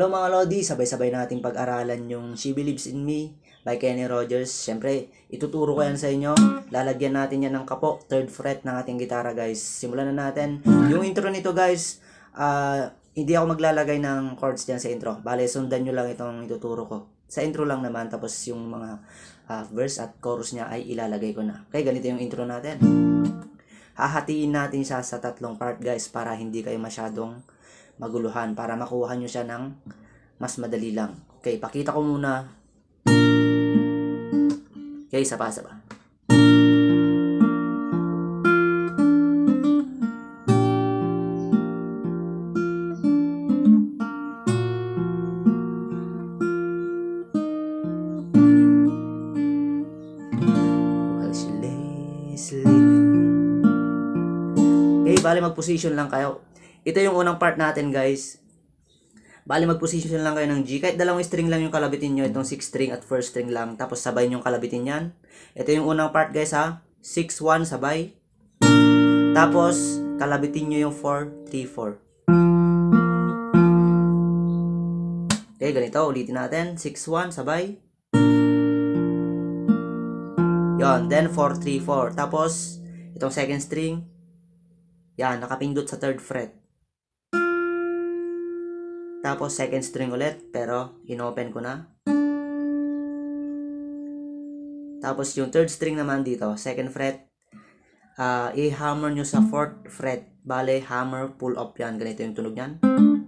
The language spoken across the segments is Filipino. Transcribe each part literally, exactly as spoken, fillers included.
Hello mga Lodi, sabay-sabay nating pag-aralan yung She Believes in Me by Kenny Rogers. Siyempre, ituturo ko yan sa inyo. Lalagyan natin yan ng kapo, third fret ng ating gitara guys. Simulan na natin. Yung intro nito guys, uh, hindi ako maglalagay ng chords dyan sa intro. Bale, sundan nyo lang itong ituturo ko. Sa intro lang naman, tapos yung mga uh, verse at chorus niya ay ilalagay ko na. Okay, ganito yung intro natin. Hahatiin natin siya sa tatlong part guys para hindi kayo masyadong maguluhan, para makuha nyo siya ng mas madali lang. Okay, pakita ko muna. Okay, sapa sapa. Okay, bali mag-position lang kayo. Ito yung unang part natin guys. Bali mag-position lang kayo ng G. Kahit dalawang string lang yung kalabitin nyo. Itong six string at first string lang. Tapos sabay yung kalabitin yan. Ito yung unang part guys ha. six one sabay. Tapos kalabitin nyo yung four three four. Okay, ganito. Ulitin natin. six one sabay. Yon. Then four three four. Tapos itong second string. Yan. Nakapindot sa third fret. Tapos second string ulit, pero inopen ko na. Tapos yung third string naman dito, second fret, uh, i-hammer nyo sa fourth fret. Bale, hammer, pull up yan. Ganito yung tunog yan.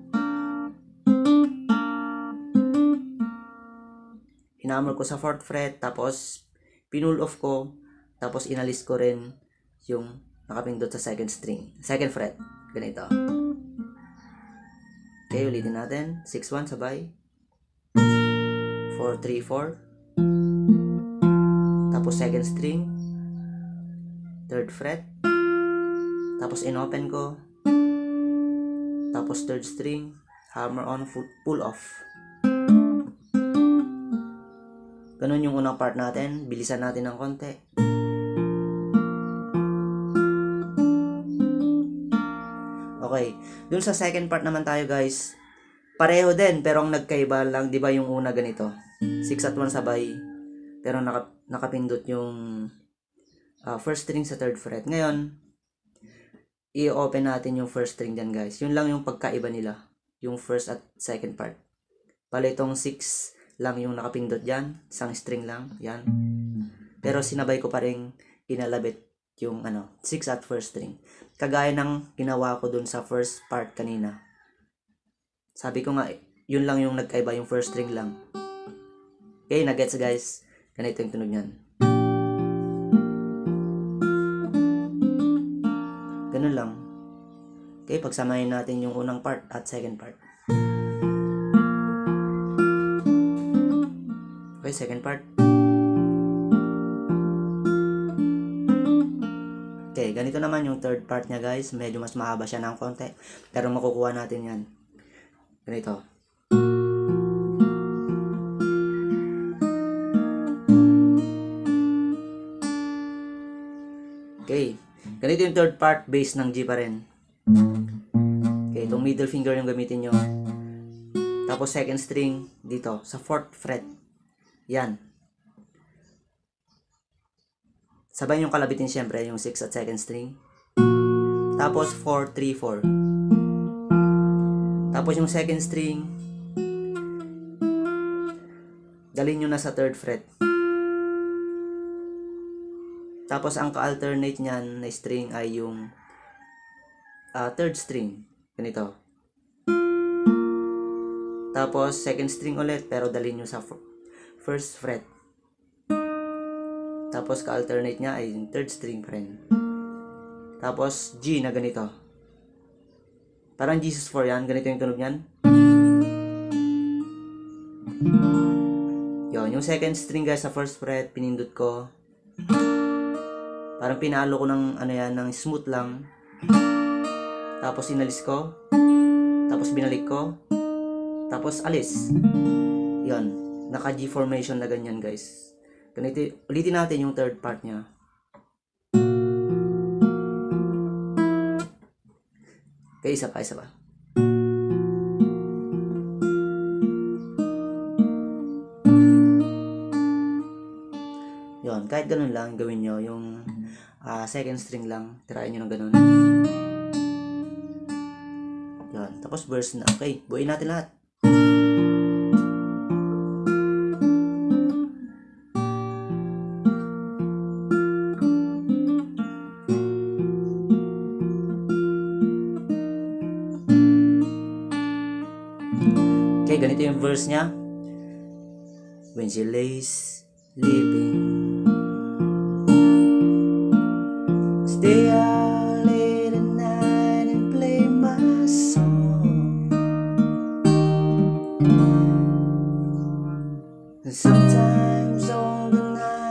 Hinammer ko sa fourth fret, tapos pinull off ko, tapos inalis ko rin yung nakapindot sa second string, second fret. Ganito. Okay, ulitin natin. six one sabay. four three four. Tapos second string. Third fret. Tapos inopen ko. Tapos third string. Hammer on, foot, pull off. Ganun yung unang part natin. Bilisan natin ng konti. Okay, dun sa second part naman tayo guys, pareho din pero ang nagkaiba lang, di ba yung una ganito, six at one sabay, pero naka, nakapindot yung uh, first string sa third fret. Ngayon, i-open natin yung first string dyan guys. Yun lang yung pagkaiba nila, yung first at second part. Pala itong six lang yung nakapindot dyan, isang string lang, yan. Pero sinabay ko pa rin inalabit yung ano, six at first string. Kagaya ng ginawa ko dun sa first part kanina. Sabi ko nga, yun lang yung nagkaiba, yung first string lang. Okay, nagets guys? Ganito yung tunog niyan. Ganun lang. Okay, pagsamahin natin yung unang part at second part. Okay, second part. Okay, ganito naman yung third part niya guys. Medyo mas mahaba siya ng konti. Pero makukuha natin yan. Ganito. Okay. Ganito yung third part. Bass ng G pa rin. Okay, itong middle finger yung gamitin nyo. Tapos second string dito sa fourth fret. Yan. Sabay yung kalabitin syempre, yung six at second string. Tapos four three four. Tapos yung second string, dalhin nyo na sa third fret. Tapos ang ka-alternate nyan na string ay yung uh, third string. Ganito. Tapos second string ulit, pero dalhin nyo sa first fret. Tapos ka-alternate niya ay yung third string pa rin. Tapos G na ganito. Parang Jesus four yan. Ganito yung tunog niyan. Yun. Yung second string guys sa first fret, pinindot ko. Parang pinalo ko ng ano yan, ng smooth lang. Tapos inalis ko. Tapos binalik ko. Tapos alis. Yun. Naka G formation na ganyan guys. Ganito, ulitin natin yung third part niya. Okay, isa pa, isa pa. kahit ganun lang, gawin nyo. Yung uh, second string lang, tirayan nyo ng ganun. Yan. Tapos verse na. Okay, buuin natin lahat. Okay, ganito yung verse niya. When she lays sleeping, stay out late at night and play my song. And sometimes all the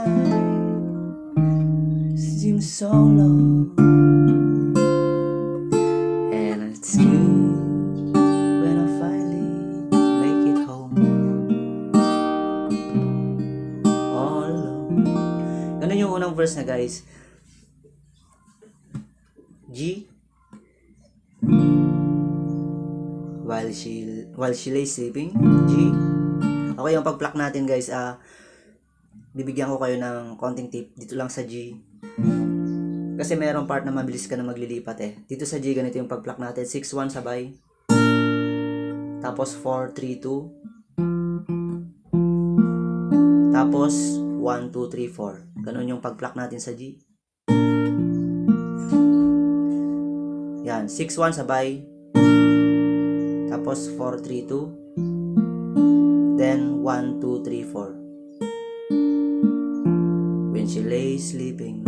night seems so long, and it's good when I finally make it home all alone. Ganun yung unang verse na, guys. G, while she while she lays sleeping, G. Okay, yung pag-pluck natin, guys, ah uh, bibigyan ko kayo ng konting tip dito lang sa G. Kasi merong part na mabilis ka na maglilipat eh. Dito sa G, ganito yung pag-pluck natin. six one sabay. Tapos four three two. Tapos one two three four. Ganun yung pag-pluck natin sa G. Yan, six one sabay. Tapos four three two. Then one two three four. When she lays sleeping.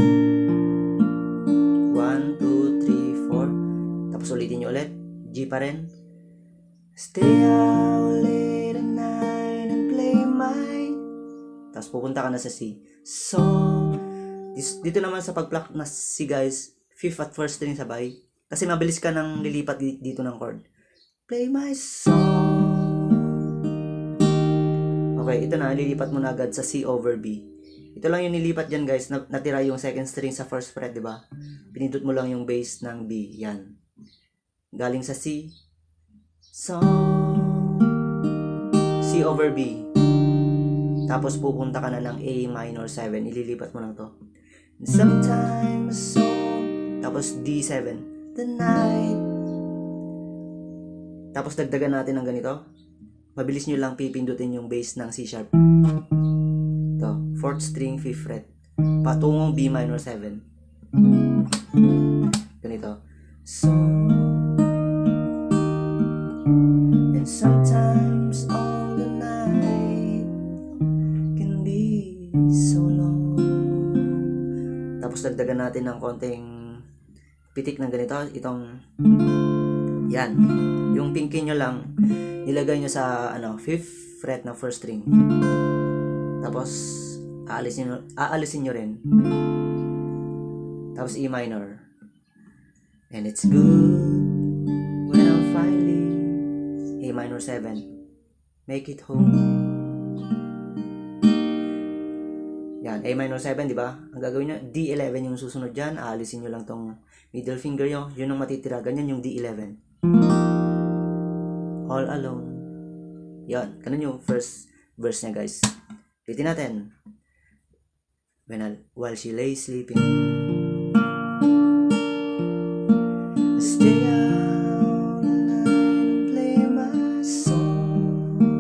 one two three four. Tapos ulitin nyo ulit. G pa rin. Stay out late at night and play my. Tapos pupunta ka na sa C. So, dito naman sa pag-pluck na C, guys, fifth at first string sabay. Kasi mabilis ka nang lilipat dito ng chord. Play my song. Okay, ito na. Lilipat mo na agad sa C over B. Ito lang yung nilipat dyan, guys. Natira yung second string sa first fret, di ba? Pinindot mo lang yung bass ng B. Yan. Galing sa C. Song. C over B. Tapos pupunta ka na ng A minor seven. Ililipat mo lang to. Sometimes song. Tapos D seven. The night. Tapos dagdagan natin ng ganito. Mabilis nyo lang pipindutin yung bass ng C sharp. Ito, fourth string, fifth fret. Patungong B minor seven. Ganito. So, and sometimes all the night can be so long. Tapos dagdagan natin ng konting pitik ng ganito, itong yan, yung pinky nyo lang nilagay nyo sa ano, fifth fret na first string, tapos aalisin nyo, aalisin nyo rin, tapos E minor, and it's good when I'm finally A minor seven, make it home. Yan, A minor seven, di ba? Ang gagawin nyo, D eleven yung susunod dyan. Aalisin nyo lang tong middle finger nyo. Yun ang matitira. Ganyan yung D eleven. All alone. Yan, ganun yung first verse niya, guys. Ulitin natin. When I, while she lay sleeping, stay out and play my song.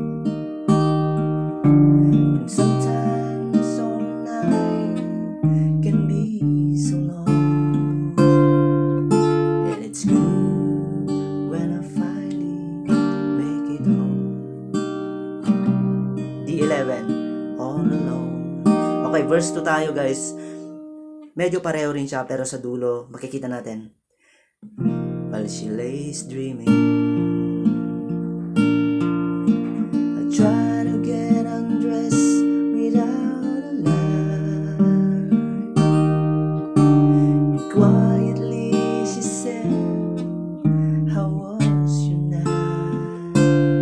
And sometimes all night can be so long, and it's good when I finally make it home. D eleven, all alone. Okay, verse two tayo, guys. Medyo pareho rin siya, pero sa dulo makikita natin. While she lays dreaming, I try to get undressed without a light. Quietly she said, how was your night?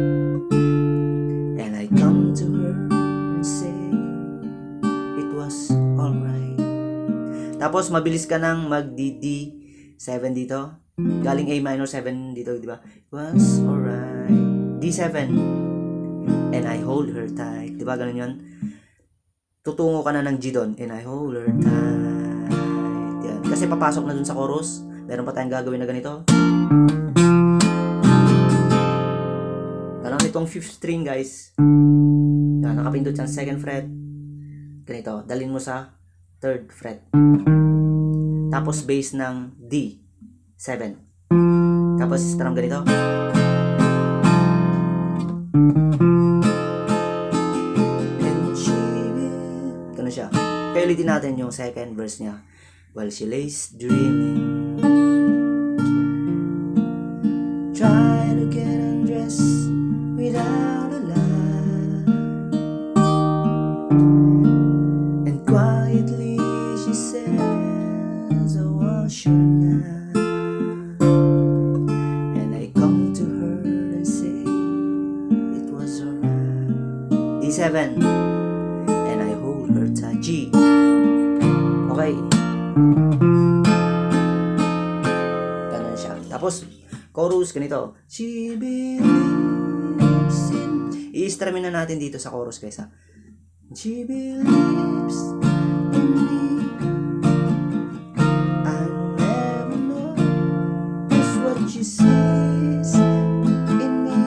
And I come to her and say, it was alright. Tapos mabilis ka nang mag-D D seven dito. Galing A minor seven dito, di ba? It was alright. D seven. And I hold her tight. Di ba? Ganun yun. tutungo ka na ng G doon. And I hold her tight. Yan. Kasi papasok na dun sa chorus. Meron pa tayong gagawin na ganito. Parang itong fifth string, guys. Yan, nakapindot yan second fret. Ganito. Dalhin mo sa third fret. Tapos bass ng D. seven. Tapos strum ganito. Ganun siya. Kaya ulitin natin yung second verse niya. While she lays dreaming, try to get undressed without a lie, and quietly she says, oh, wash your night. And I come to her and say it was alright. D seven. And I hold her tight. G. Okay. Ganun siya. Tapos chorus ganito. She believes in. I-strumin na natin dito sa chorus, guys, ha. She believes in me. I never know just what she sees in me.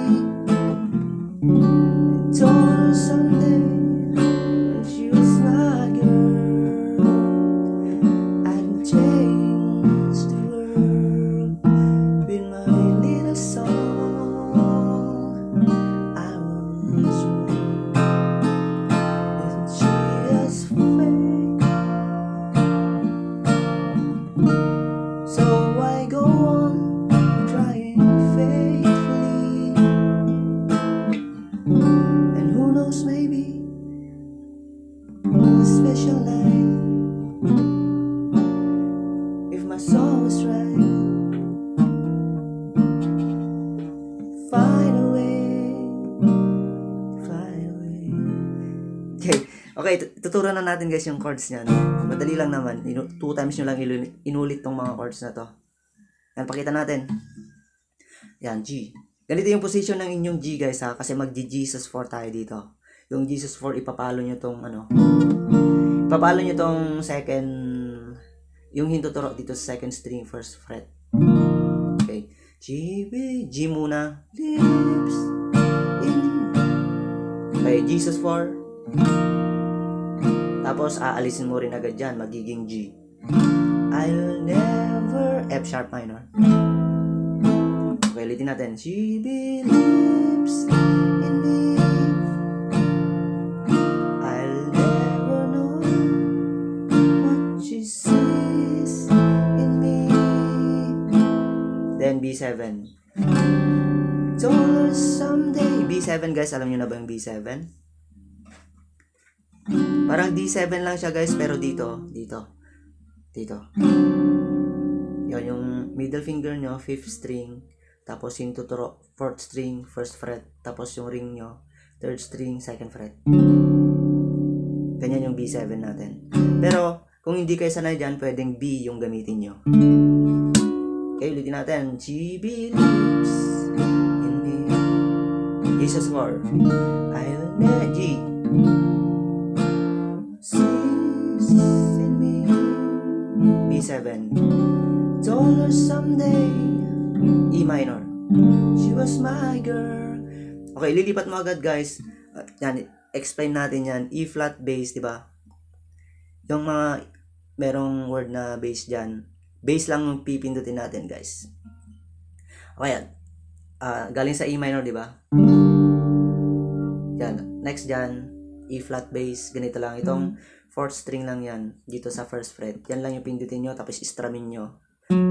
I told her someday when she was my girl, I'd change the world with my little song. I was wrong, and she has faith. So I go on trying faithfully, and who knows, maybe a special night, if my soul was right, find a way, find a way. Okay, okay, tuturo na natin, guys, yung chords niya, no? Madali lang naman. Inu- two times nyo lang ilu- inulit tong mga chords na to. Yan, pakita natin. Yan, G. Ganito yung position ng inyong G, guys, ha? Kasi mag-Jesus four tayo dito. Yung Jesus four, ipapalo nyo tong, ano, ipapalo nyo tong second, yung hintuturo dito sa second string, first fret. Okay. G, B, G muna. Lips in. Okay, Jesus four. Tapos, aalisin mo rin agad dyan, magiging G. I'll never, F sharp minor. Okay, ulitin natin. She believes in me. I'll never know what she sees in me. Then B seven. Told her someday. B seven, guys, alam nyo na ba yung B seven? Parang D seven lang siya, guys, pero dito, dito, dito. Yun, yung middle finger nyo, fifth string. Tapos yung tuturo, fourth string, first fret. Tapos yung ring nyo, third string, second fret. Ganyan yung B seven natin. Pero, kung hindi kayo sanay dyan, pwedeng B yung gamitin nyo. Okay, ulitin natin. She believes in me. Jesus four. I'll never, G. Sees in me. B seven. Told her someday, E minor. She was my girl. Okay, lilipat mo agad, guys. Uh, yan, explain natin yan. E flat bass, di ba? Yung mga merong word na bass dyan, bass lang yung pipindutin natin, guys. Okay, yan. Uh, galing sa E minor, di ba? Yan. Next dyan, E flat bass. Ganito lang. Itong fourth string lang yan. Dito sa first fret. Yan lang yung pindutin nyo. Tapos istramin nyo.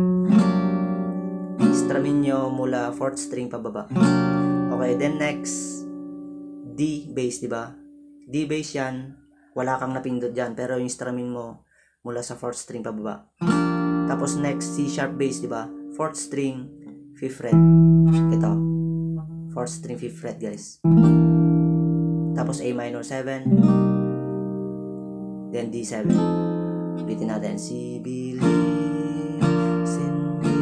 Istramin nyo mula fourth string pababa. Okay, then next, D bass, di ba? D bass yan. Wala kang napindot dyan. Pero yung istramin mo mula sa fourth string pababa. Tapos next, C sharp bass, di ba? Fourth string, fifth fret. Ito. Fourth string, fifth fret, guys. Tapos A minor seven. Then D seven. Ulitin natin. C believes in me.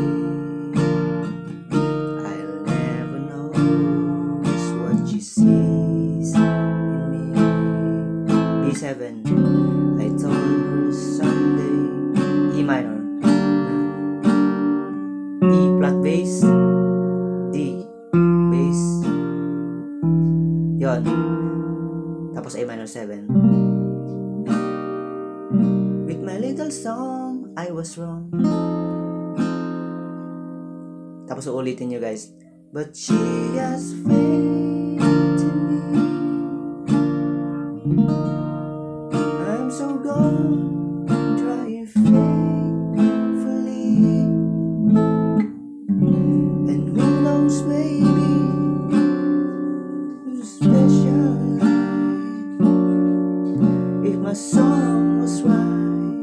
I'll never know just what she sees in me. B seven. Yun. Tapos A minor seven. With my little song, I was wrong. Tapos uulitin nyo guys. But she has faith in me. I'm so gone, trying faithfully. And who knows, maybe there's a special life. If my song was right,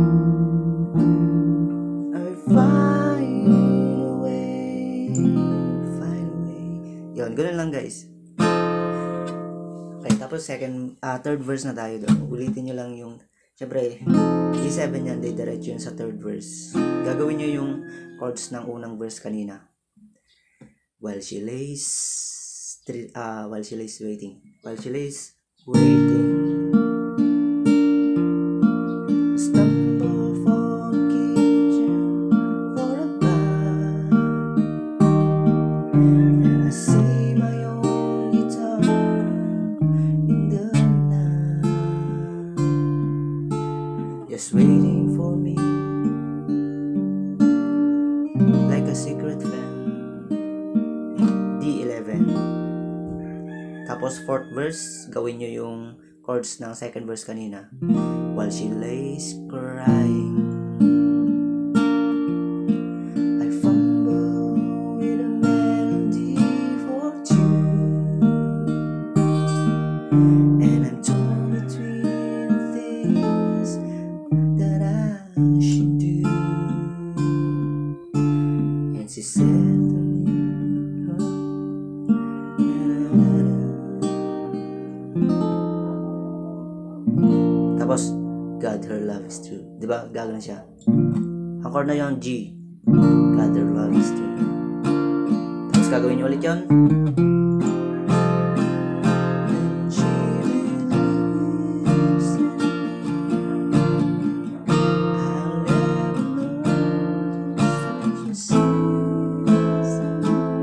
I'd find a way, find a way. Yun, ganun lang guys. Okay, tapos second, uh, third verse na tayo doon. Ulitin nyo lang yung, syempre, D seven yan, diretso yun sa third verse. Gagawin nyo yung chords ng unang verse kanina. While she lays, uh, while she lays waiting. While she lays waiting. Stumble for a kitchen, for a bar. And I see my own guitar in the night, just waiting for me, like a secret fan. D eleven. Tapos fourth verse, gawin nyo yung chords ng second verse kanina. While she lays crying, I fumble with a melody for two, and I'm torn between things that I should do. And she said to me, tapos God, her love is true. Diba? Gagawin siya. Ang chord na yung G. God, her love is true. Tapos gagawin nyo ulit yun. And she believes in me. I'll never know such a season.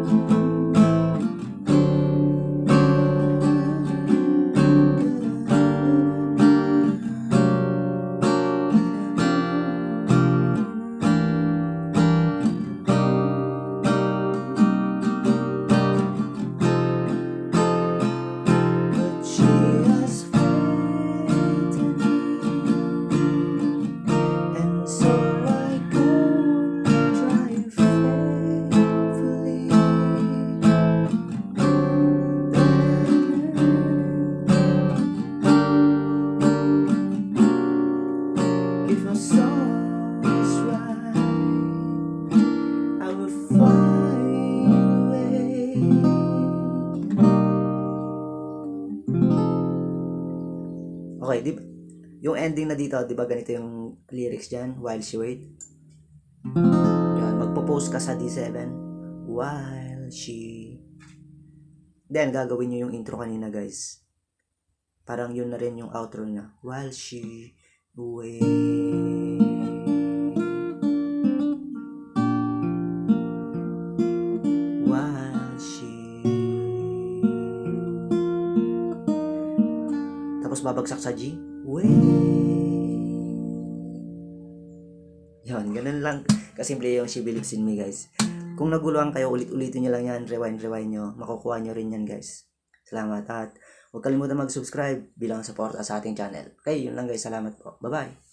If my song is right, I will find a way. Okay, di ba? Yung ending na dito, di ba ganito yung lyrics dyan? While she wait. Yan, magpo-post ka sa D seven. While she... Then, gagawin nyo yung intro kanina, guys. Parang yun na rin yung outro niya. While she... Wait. While she... Tapos babagsak sa G. Wait. Yun, ganun lang. Kasimple yung She Believes in Me, guys. Kung naguluhan kayo, ulit-ulitin nyo lang yan. Rewind, rewind nyo. Makukuha nyo rin yan, guys. Salamat at huwag kalimutan mag-subscribe bilang support sa ating channel. Okay, yun lang guys. Salamat po. Bye-bye.